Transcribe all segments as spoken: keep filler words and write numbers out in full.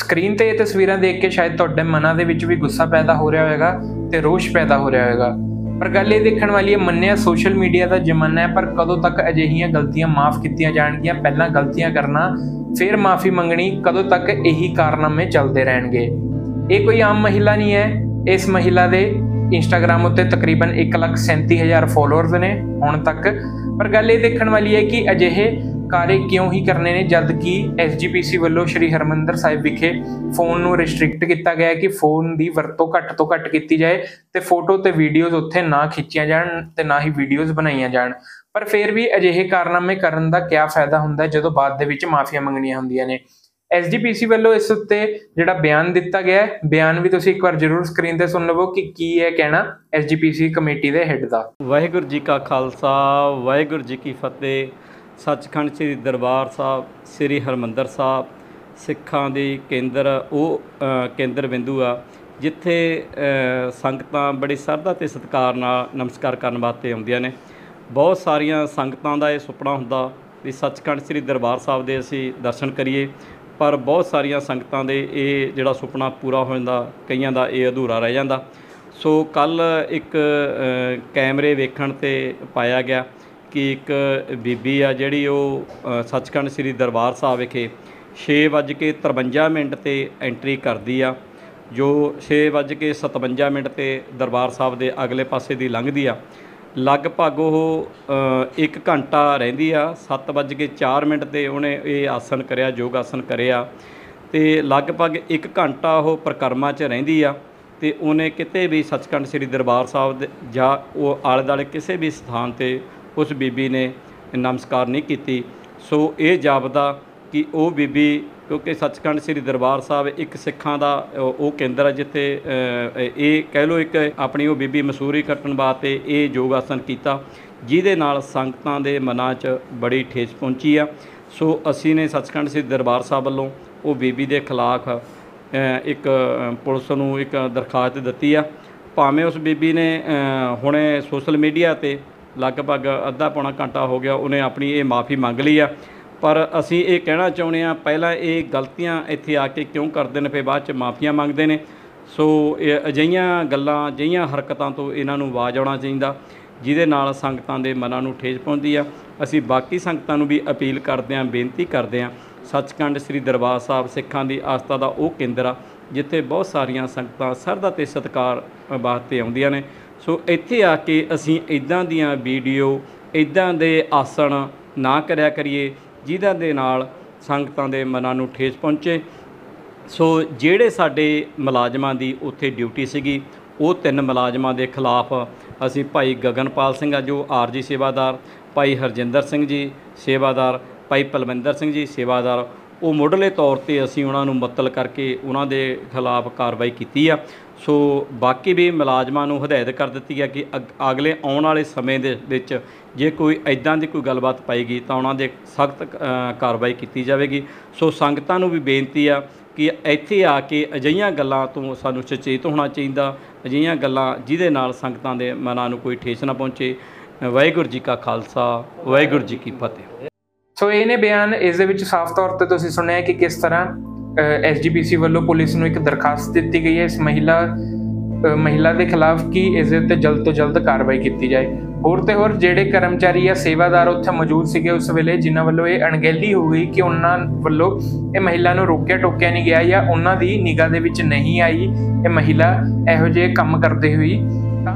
Screen ਤੇ ਇਹ ਤਸਵੀਰਾਂ ਦੇਖ ਕੇ ਸ਼ਾਇਦ ਤੁਹਾਡੇ ਮਨਾਂ ਦੇ ਵਿੱਚ ਵੀ ਗੁੱਸਾ ਪੈਦਾ ਹੋ ਰਿਹਾ ਹੋਵੇਗਾ ਤੇ ਰੋਸ਼ ਪੈਦਾ ਹੋ ਰਿਹਾ ਹੋਵੇਗਾ, ਪਰ ਗੱਲ ਇਹ ਦੇਖਣ ਵਾਲੀ ਹੈ, ਮੰਨਿਆ ਸੋਸ਼ਲ ਮੀਡੀਆ ਦਾ ਜ਼ਮਾਨਾ ਹੈ, ਪਰ ਕਦੋਂ ਤੱਕ ਅਜਿਹੀਆਂ ਗਲਤੀਆਂ ਮਾਫ ਕੀਤੀਆਂ ਜਾਣਗੀਆਂ? ਪਹਿਲਾਂ ਗਲਤੀਆਂ ਕਰਨਾ ਫਿਰ ਮਾਫੀ ਮੰਗਣੀ, ਕਦੋਂ ਤੱਕ ਇਹੀ ਕਾਰਨਾਮੇ ਚੱਲਦੇ ਰਹਿਣਗੇ? ਇਹ ਕੋਈ ਆਮ ਮਹਿਲਾ ਨਹੀਂ ਹੈ। ਇਸ ਮਹਿਲਾ ਦੇ ਇੰਸਟਾਗ੍ਰਾਮ ਉੱਤੇ ਤਕਰੀਬਨ ਇੱਕ ਲੱਖ ਸੈਂਤੀ ਹਜ਼ਾਰ ਫੋਲੋਅਰਸ ਨੇ ਹੁਣ ਤੱਕ। ਪਰ ਗੱਲ ਇਹ ਦੇਖਣ ਵਾਲੀ ਹੈ ਕਿ ਅਜਿਹੇ ਕਾਰੇ ਕਿਉਂ ਹੀ ਕਰਨੇ ਨੇ, ਜਦ ਕਿ ਐਸ ਜੀ ਪੀ ਸੀ ਵੱਲੋਂ ਸ਼੍ਰੀ ਹਰਿਮੰਦਰ ਸਾਹਿਬ ਵਿਖੇ ਫੋਨ ਨੂੰ ਰਿਸਟ੍ਰਿਕਟ ਕੀਤਾ ਗਿਆ ਹੈ ਕਿ ਫੋਨ ਦੀ ਵਰਤੋਂ ਘੱਟ ਤੋਂ ਘੱਟ ਕੀਤੀ ਜਾਏ ਤੇ ਫੋਟੋ ਤੇ ਵੀਡੀਓਜ਼ ਉੱਥੇ ਨਾ ਖਿੱਚੀਆਂ ਜਾਣ ਤੇ ਨਾ ਹੀ ਵੀਡੀਓਜ਼ ਬਣਾਈਆਂ ਜਾਣ। ਪਰ ਫਿਰ ਵੀ ਅਜਿਹੇ ਕਾਰਨਾਮੇ ਕਰਨ ਦਾ ਕਿਆ ਫਾਇਦਾ ਹੁੰਦਾ ਜਦੋਂ ਬਾਅਦ ਦੇ ਵਿੱਚ ਮਾਫੀਆਂ ਮੰਗਣੀਆਂ ਹੁੰਦੀਆਂ ਨੇ? ਐਸ ਜੀ ਪੀ ਸੀ ਵੱਲੋਂ ਇਸ ਉੱਤੇ ਜਿਹੜਾ ਬਿਆਨ ਦਿੱਤਾ ਗਿਆ ਹੈ, ਬਿਆਨ ਵੀ ਤੁਸੀਂ ਇੱਕ ਵਾਰ ਜ਼ਰੂਰ ਸਕਰੀਨ ਤੇ ਸੁਣ ਲਵੋ ਕਿ ਕੀ ਹੈ ਕਹਿਣਾ S G P C committee ਦੇ ਹੈੱਡ ਦਾ। ਵਾਹਿਗੁਰੂ ਜੀ ਕਾ ਖਾਲਸਾ, ਵਾਹਿਗੁਰੂ ਜੀ ਕੀ ਫਤਿਹ। ਸੱਚਖੰਡ ਸ੍ਰੀ ਦਰਬਾਰ ਸਾਹਿਬ ਸ੍ਰੀ ਹਰਿਮੰਦਰ ਸਾਹਿਬ ਸਿੱਖਾਂ ਦੀ ਕੇਂਦਰ ਉਹ ਕੇਂਦਰ ਬਿੰਦੂ ਆ ਜਿੱਥੇ ਸੰਗਤਾਂ ਬੜੀ ਸ਼ਰਧਾ ਅਤੇ ਸਤਿਕਾਰ ਨਾਲ ਨਮਸਕਾਰ ਕਰਨ ਵਾਸਤੇ ਆਉਂਦੀਆਂ ਨੇ। ਬਹੁਤ ਸਾਰੀਆਂ ਸੰਗਤਾਂ ਦਾ ਇਹ ਸੁਪਨਾ ਹੁੰਦਾ ਵੀ ਸੱਚਖੰਡ ਸ੍ਰੀ ਦਰਬਾਰ ਸਾਹਿਬ ਦੇ ਅਸੀਂ ਦਰਸ਼ਨ ਕਰੀਏ, ਪਰ ਬਹੁਤ ਸਾਰੀਆਂ ਸੰਗਤਾਂ ਦੇ ਇਹ ਜਿਹੜਾ ਸੁਪਨਾ ਪੂਰਾ ਹੋ ਜਾਂਦਾ, ਕਈਆਂ ਦਾ ਇਹ ਅਧੂਰਾ ਰਹਿ ਜਾਂਦਾ। ਸੋ ਕੱਲ੍ਹ ਇੱਕ ਕੈਮਰੇ ਵੇਖਣ 'ਤੇ ਪਾਇਆ ਗਿਆ ਕਿ ਇੱਕ ਬੀਬੀ ਆ ਜਿਹੜੀ ਉਹ ਸੱਚਖੰਡ ਸ੍ਰੀ ਦਰਬਾਰ ਸਾਹਿਬ ਵਿਖੇ ਛੇ ਵੱਜ ਕੇ ਤਰਵੰਜਾ ਮਿੰਟ 'ਤੇ ਐਂਟਰੀ ਕਰਦੀ ਆ, ਜੋ ਛੇ ਵੱਜ ਕੇ ਸਤਵੰਜਾ ਮਿੰਟ 'ਤੇ ਦਰਬਾਰ ਸਾਹਿਬ ਦੇ ਅਗਲੇ ਪਾਸੇ ਦੀ ਲੰਘਦੀ ਆ। ਲਗਭਗ ਉਹ ਇੱਕ ਘੰਟਾ ਰਹਿੰਦੀ ਆ। ਸੱਤ ਵੱਜ ਕੇ ਚਾਰ ਮਿੰਟ 'ਤੇ ਉਹਨੇ ਇਹ ਆਸਨ ਕਰਿਆ, ਯੋਗ ਆਸਨ ਕਰਿਆ, ਅਤੇ ਲਗਭਗ ਇੱਕ ਘੰਟਾ ਉਹ ਪਰਿਕਰਮਾ 'ਚ ਰਹਿੰਦੀ ਆ ਅਤੇ ਉਹਨੇ ਕਿਤੇ ਵੀ ਸੱਚਖੰਡ ਸ੍ਰੀ ਦਰਬਾਰ ਸਾਹਿਬ ਦੇ ਜਾਂ ਉਹ ਆਲੇ ਦੁਆਲੇ ਕਿਸੇ ਵੀ ਸਥਾਨ 'ਤੇ ਉਸ ਬੀਬੀ ਨੇ ਨਮਸਕਾਰ ਨਹੀਂ ਕੀਤੀ। ਸੋ ਇਹ ਜਾਪਦਾ ਕਿ ਉਹ ਬੀਬੀ, ਕਿਉਂਕਿ ਸੱਚਖੰਡ ਸ੍ਰੀ ਦਰਬਾਰ ਸਾਹਿਬ ਇੱਕ ਸਿੱਖਾਂ ਦਾ ਉਹ ਕੇਂਦਰ ਹੈ ਜਿੱਥੇ ਇਹ ਕਹਿ ਲਓ ਇੱਕ ਆਪਣੀ ਉਹ ਬੀਬੀ ਮਸੂਰੀ ਕੱਟਣ ਵਾਸਤੇ ਇਹ ਯੋਗ ਆਸਨ ਕੀਤਾ, ਜਿਹਦੇ ਨਾਲ ਸੰਗਤਾਂ ਦੇ ਮਨਾਂ 'ਚ ਬੜੀ ਠੇਸ ਪਹੁੰਚੀ ਆ। ਸੋ ਅਸੀਂ ਨੇ ਸੱਚਖੰਡ ਸ੍ਰੀ ਦਰਬਾਰ ਸਾਹਿਬ ਵੱਲੋਂ ਉਹ ਬੀਬੀ ਦੇ ਖਿਲਾਫ ਇੱਕ ਪੁਲਿਸ ਨੂੰ ਇੱਕ ਦਰਖਾਸਤ ਦਿੱਤੀ ਆ। ਭਾਵੇਂ ਉਸ ਬੀਬੀ ਨੇ ਹੁਣੇ ਸੋਸ਼ਲ ਮੀਡੀਆ 'ਤੇ ਲਗਭਗ ਅੱਧਾ ਪੌਣਾ ਘੰਟਾ ਹੋ ਗਿਆ ਉਹਨੇ ਆਪਣੀ ਇਹ ਮਾफ़ੀ ਮੰਗ ਲਈ ਆ, ਪਰ ਅਸੀਂ ਇਹ ਕਹਿਣਾ ਚਾਹੁੰਦੇ ਹਾਂ, ਪਹਿਲਾਂ ਇਹ ਗਲਤੀਆਂ ਇੱਥੇ ਆ ਕੇ ਕਿਉਂ ਕਰਦੇ ਨੇ, ਫਿਰ ਬਾਅਦ 'ਚ ਮਾਫੀਆਂ ਮੰਗਦੇ ਨੇ। ਸੋ ਇਹ ਅਜਿਹੀਆਂ ਗੱਲਾਂ, ਅਜਿਹੀਆਂ ਹਰਕਤਾਂ ਤੋਂ ਇਹਨਾਂ ਨੂੰ ਆਵਾਜ਼ ਆਉਣਾ ਚਾਹੀਦਾ, ਜਿਹਦੇ ਨਾਲ ਸੰਗਤਾਂ ਦੇ ਮਨਾਂ ਨੂੰ ਠੇਸ ਪਹੁੰਚਦੀ ਆ। ਅਸੀਂ ਬਾਕੀ ਸੰਗਤਾਂ ਨੂੰ ਵੀ ਅਪੀਲ ਕਰਦੇ ਹਾਂ, ਬੇਨਤੀ ਕਰਦੇ ਹਾਂ, ਸੱਚਖੰਡ ਸ੍ਰੀ ਦਰਬਾਰ ਸਾਹਿਬ ਸਿੱਖਾਂ ਦੀ ਆਸਥਾ ਦਾ ਉਹ ਕੇਂਦਰ ਆ ਜਿੱਥੇ ਬਹੁਤ ਸਾਰੀਆਂ ਸੰਗਤਾਂ ਸ਼ਰਧਾ ਅਤੇ ਸਤਿਕਾਰ ਵਾਸਤੇ ਆਉਂਦੀਆਂ ਨੇ। ਸੋ ਇੱਥੇ ਆ ਕੇ ਅਸੀਂ ਇੱਦਾਂ ਦੀਆਂ ਵੀਡੀਓ, ਇੱਦਾਂ ਦੇ ਆਸਣ ਨਾ ਕਰਿਆ ਕਰੀਏ ਜਿਹਨਾਂ ਦੇ ਨਾਲ ਸੰਗਤਾਂ ਦੇ ਮਨਾਂ ਨੂੰ ਠੇਸ ਪਹੁੰਚੇ। ਸੋ ਜਿਹੜੇ ਸਾਡੇ ਮੁਲਾਜ਼ਮਾਂ ਦੀ ਉੱਥੇ ਡਿਊਟੀ ਸੀਗੀ, ਉਹ ਤਿੰਨ ਮੁਲਾਜ਼ਮਾਂ ਦੇ ਖਿਲਾਫ ਅਸੀਂ ਭਾਈ ਗਗਨਪਾਲ ਸਿੰਘ ਆ ਜੋ ਆਰਜੀ ਸੇਵਾਦਾਰ, ਭਾਈ ਹਰਜਿੰਦਰ ਸਿੰਘ ਜੀ ਸੇਵਾਦਾਰ, ਭਾਈ ਪਲਵਿੰਦਰ ਸਿੰਘ ਜੀ ਸੇਵਾਦਾਰ, ਉਹ ਮੁੱਢਲੇ ਤੌਰ 'ਤੇ ਅਸੀਂ ਉਹਨਾਂ ਨੂੰ ਮੁਅੱਤਲ ਕਰਕੇ ਉਹਨਾਂ ਦੇ ਖਿਲਾਫ ਕਾਰਵਾਈ ਕੀਤੀ ਆ। ਸੋ ਬਾਕੀ ਵੀ ਮੁਲਾਜ਼ਮਾਂ ਨੂੰ ਹਦਾਇਤ ਕਰ ਦਿੱਤੀ ਹੈ ਕਿ ਅਗ ਅਗਲੇ ਆਉਣ ਵਾਲੇ ਸਮੇਂ ਦੇ ਵਿੱਚ ਜੇ ਕੋਈ ਇੱਦਾਂ ਦੀ ਕੋਈ ਗੱਲਬਾਤ ਪਾਏਗੀ ਤਾਂ ਉਹਨਾਂ ਦੇ ਸਖਤ ਕਾਰਵਾਈ ਕੀਤੀ ਜਾਵੇਗੀ। ਸੋ ਸੰਗਤਾਂ ਨੂੰ ਵੀ ਬੇਨਤੀ ਆ ਕਿ ਇੱਥੇ ਆ ਕੇ ਅਜਿਹੀਆਂ ਗੱਲਾਂ ਤੋਂ ਸਾਨੂੰ ਸੁਚੇਤ ਹੋਣਾ ਚਾਹੀਦਾ, ਅਜਿਹੀਆਂ ਗੱਲਾਂ ਜਿਹਦੇ ਨਾਲ ਸੰਗਤਾਂ ਦੇ ਮਨਾਂ ਨੂੰ ਕੋਈ ਠੇਸ ਨਾ ਪਹੁੰਚੇ। ਵਾਹਿਗੁਰੂ ਜੀ ਕਾ ਖਾਲਸਾ, ਵਾਹਿਗੁਰੂ ਜੀ ਕੀ ਫਤਿਹ। ਸੋ ਇਹ ਨੇ ਬਿਆਨ। ਇਸ ਦੇ ਵਿੱਚ ਸਾਫ਼ ਤੌਰ 'ਤੇ ਤੁਸੀਂ ਸੁਣਿਆ ਕਿ ਕਿਸ ਤਰ੍ਹਾਂ ਐਸ ਜੀ ਪੀ ਸੀ ਵੱਲੋਂ ਪੁਲਿਸ ਨੂੰ ਇੱਕ ਦਰਖਾਸਤ ਦਿੱਤੀ ਗਈ ਹੈ ਇਸ ਮਹਿਲਾ ਮਹਿਲਾ ਦੇ ਖਿਲਾਫ ਕਿ ਇਸ ਦੇ ਉੱਤੇ ਜਲਦ ਤੋਂ ਜਲਦ ਕਾਰਵਾਈ ਕੀਤੀ ਜਾਏ। ਹੋਰ ਤੇ ਹੋਰ ਜਿਹੜੇ ਕਰਮਚਾਰੀ ਜਾਂ ਸੇਵਾਦਾਰ ਉੱਥੇ ਮੌਜੂਦ ਸੀਗੇ ਉਸ ਵੇਲੇ, ਜਿਨ੍ਹਾਂ ਵੱਲੋਂ ਇਹ ਅਣਗਹਿਲੀ ਹੋ ਗਈ ਕਿ ਉਹਨਾਂ ਵੱਲੋਂ ਇਹ ਮਹਿਲਾ ਨੂੰ ਰੋਕਿਆ ਟੋਕਿਆ ਨਹੀਂ ਗਿਆ ਜਾਂ ਉਹਨਾਂ ਦੀ ਨਿਗਾਹ ਦੇ ਵਿੱਚ ਨਹੀਂ ਆਈ ਇਹ ਮਹਿਲਾ ਇਹੋ ਜਿਹੇ ਕੰਮ ਕਰਦੇ ਹੋਈ, ਤਾਂ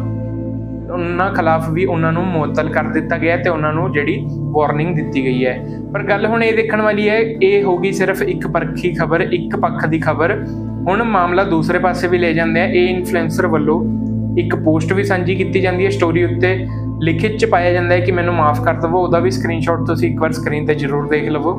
ਉਹਨਾਂ ਖਿਲਾਫ ਵੀ ਉਹਨਾਂ ਨੂੰ ਮੁਅੱਤਲ ਕਰ ਦਿੱਤਾ ਗਿਆ ਤੇ ਉਹਨਾਂ ਨੂੰ ਜਿਹੜੀ ਵਾਰਨਿੰਗ ਦਿੱਤੀ ਗਈ ਹੈ। ਪਰ ਗੱਲ ਹੁਣ ਇਹ ਦੇਖਣ ਵਾਲੀ ਹੈ, ਇਹ ਹੋ ਗਈ ਸਿਰਫ ਇੱਕ ਪਰਖੀ ਖਬਰ, ਇੱਕ ਪੱਖ ਦੀ ਖਬਰ। ਹੁਣ ਮਾਮਲਾ ਦੂਸਰੇ ਪਾਸੇ ਵੀ ਲੈ ਜਾਂਦੇ ਆ। ਇਹ ਇਨਫਲੂਐਂਸਰ ਵੱਲੋਂ ਇੱਕ ਪੋਸਟ ਵੀ ਸਾਂਝੀ ਕੀਤੀ ਜਾਂਦੀ ਹੈ, ਸਟੋਰੀ ਉੱਤੇ ਲਿਖਤ 'ਚ ਪਾਇਆ ਜਾਂਦਾ ਹੈ ਕਿ ਮੈਨੂੰ ਮਾਫ ਕਰ ਦੇਵੋ। ਉਹਦਾ ਵੀ ਸਕਰੀਨਸ਼ਾਟ ਤੁਸੀਂ ਇੱਕ ਵਾਰ ਸਕਰੀਨ ਤੇ ਜ਼ਰੂਰ ਦੇਖ ਲਵੋ।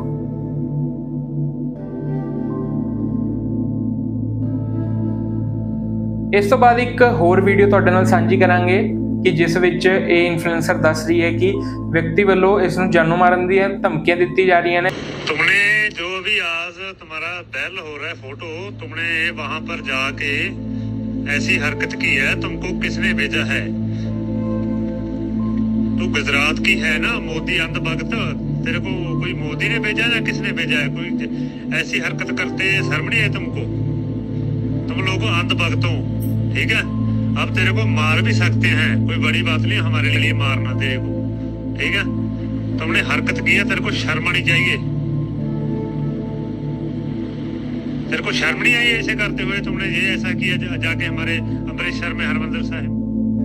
ਇਸ ਤੋਂ ਬਾਅਦ ਇੱਕ ਹੋਰ ਵੀਡੀਓ ਤੁਹਾਡੇ ਨਾਲ ਸਾਂਝੀ ਕਰਾਂਗੇ कि जिस विच ये इन्फ्लुएंसर दस रही है कि व्यक्ति वालों इस जानू मारन दी धमकियां दी जा रही हैं। तुमने जो भी आज तुम्हारा दिल हो रहा है फोटो, तुमने वहां पर जाके ऐसी हरकत की है, तुमको किसने भेजा है? तू गुजरात की है ना, मोदी अंध भगत, तेरे को कोई मोदी ने भेजा या किसने भेजा है? कोई ऐसी हरकत करते शर्म नहीं है तुमको? तुम लोग अंधभक्त हो, ठीक है? अब तेरे को मार भी सकते हैं, कोई बड़ी बात नहीं हमारे लिए मारना तेरे को, ठीक है? तुमने हरकत की है, तेरे को शर्म आनी चाहिए। तेरे को शर्म नहीं आई ऐसे करते हुए? तुमने ये ऐसा किया जा, जाके हमारे अमृतसर में हरमंदिर साहिब।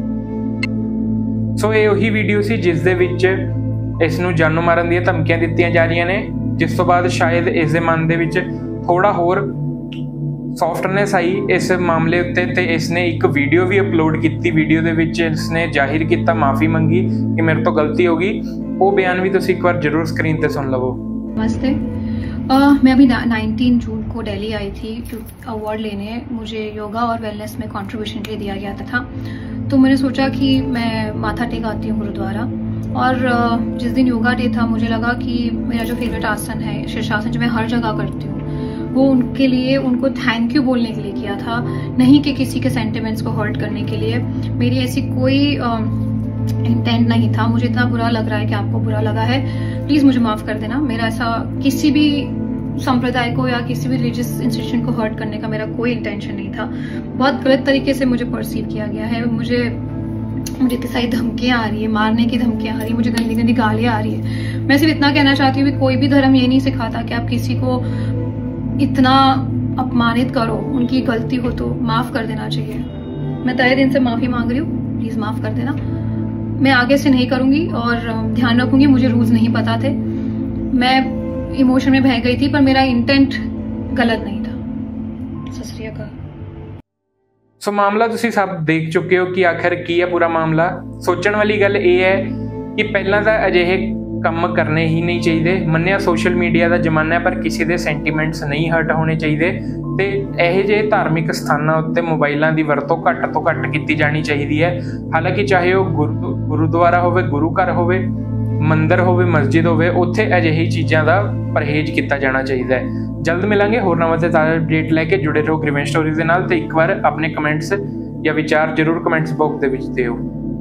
ਸੋ ਇਹ ਉਹੀ ਵੀਡੀਓ ਸੀ ਜਿਸ ਦੇ ਵਿੱਚ ਇਸ ਨੂੰ ਜਾਨੋਂ ਮਾਰਨ ਦੀਆਂ ਧਮਕੀਆਂ ਦਿੱਤੀਆਂ ਜਾ ਰਹੀਆਂ ਨੇ, ਜਿਸ ਤੋਂ ਬਾਅਦ ਸ਼ਾਇਦ ਇਸ ਦੇ ਮਨ ਦੇ ਵਿੱਚ ਥੋੜਾ ਹੋਰ ਸੌਫਟਨੈਸ ਆਈ ਇਸ ਮਾਮਲੇ ਉੱਤੇ ਤੇ ਇਸ ਨੇ ਇੱਕ ਵੀਡੀਓ ਵੀ ਅਪਲੋਡ ਕੀਤੀ। ਵੀਡੀਓ ਦੇ ਵਿੱਚ ਇਸ ਨੇ ਜ਼ਾਹਿਰ ਕੀਤਾ, ਮਾਫੀ ਮੰਗੀ ਕਿ ਮੇਰੇ ਤੋਂ ਗਲਤੀ ਹੋ गई। वो बयान भी तुसी एक बार जरूर स्क्रीन पे सुन लवो। नमस्ते, uh, मैं अभी नाइनटीन जून को दिल्ली आई थी अवार्ड लेने। मुझे योगा और वेलनेस में कंट्रीब्यूशन के लिए दिया गया था, तो मैंने सोचा कि मैं माथा टेक आती हूँ गुरुद्वारा। और uh, जिस दिन योगा डे था मुझे लगा कि मेरा जो फेवरेट आसन है शीर्षासन, जो मैं हर जगह करती हूँ, वो उनके लिए उनको थैंक यू बोलने के लिए किया था, नहीं कि किसी के सेंटिमेंट्स को हर्ट करने के लिए। मेरी ऐसी कोई uh, इंटेंट नहीं था। मुझे इतना बुरा लग रहा है कि आपको बुरा लगा है, प्लीज़ मुझे माफ़ कर देना। मेरा ऐसा किसी भी संप्रदाय को या किसी भी रिलीजियस इंस्टीट्यूशन को हर्ट करने का मेरा कोई इंटेंशन नहीं था। बहुत गलत तरीके से मुझे परसीव किया गया है। मुझे मुझे इतनी सारी धमकियाँ आ रही है, मारने की धमकियाँ आ रही है, मुझे गंदी गंदी गालियाँ आ रही है। मैं सिर्फ इतना कहना चाहती हूँ कि कोई भी धर्म ये नहीं सिखाता कि आप किसी को इतना अपमानित करो। उनकी गलती हो तो माफ़ कर देना चाहिए। मैं तहे दिन से माफ़ी मांग रही हूँ, प्लीज़ माफ़ कर देना। मैं आगे से नहीं करूँगी और ध्यान रखूँगी। मुझे रूल्स नहीं पता थे, मैं इमोशन में बह गई थी, पर मेरा इंटेंट गलत नहीं था। सत श्री अकाल। सो मामला तुसी सब देख चुके हो कि आखिर की है पूरा मामला। सोचण वाली गल ये है कि पहला तो अजिहे ਕੰਮ करने ही नहीं चाहिए। मन्निया सोशल मीडिया का जमाना है, पर किसी के सेंटीमेंट्स नहीं हर्ट होने चाहिए। तो ਇਹੋ ਜਿਹੇ धार्मिक ਸਥਾਨਾਂ ਉੱਤੇ मोबाइलों की वरतों घੱਟ ਤੋਂ घੱਟ की जानी चाहिए है। हालांकि चाहे वह गुरु गुरुद्वारा हो, गुरु घर हो, मंदिर हो, मस्जिद हो, उत्थे अजिही चीज़ों का परहेज किया जाना चाहिए है। जल्द मिलेंगे होर नवां ते ताज़ा अपडेट लैके। जुड़े रहो ग्रीवेंट स्टोरीज के नाल। ते एक बार अपने कमेंट्स या विचार जरूर कमेंट्स बॉक्स के विच दिओ।